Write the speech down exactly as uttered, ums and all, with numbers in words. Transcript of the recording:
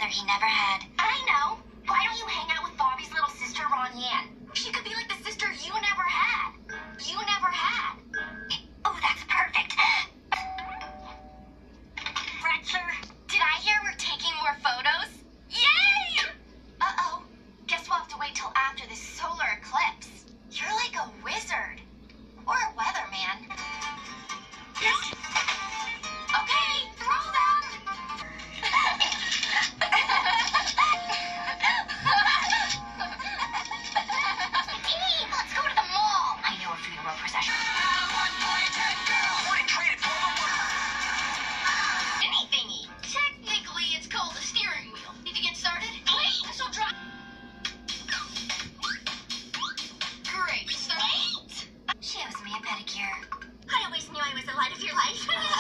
he never had. I know. Why don't you hang out with Bobby's little sister, Ron Yan? She could be like the sister you never had. You never had. Oh, that's perfect. Fretcher, did I hear we're taking more photos? Yay! Uh-oh. Guess we'll have to wait till after this solar eclipse. You're like a wizard. Or a weatherman. Okay, throw them! Team, let's go to the mall. I know a funeral procession. Anythingy. Technically, it's called a steering wheel. Need to get started? Wait, this'll drive. Great. Wait! She owes me a pedicure. I always knew I was the light of your life.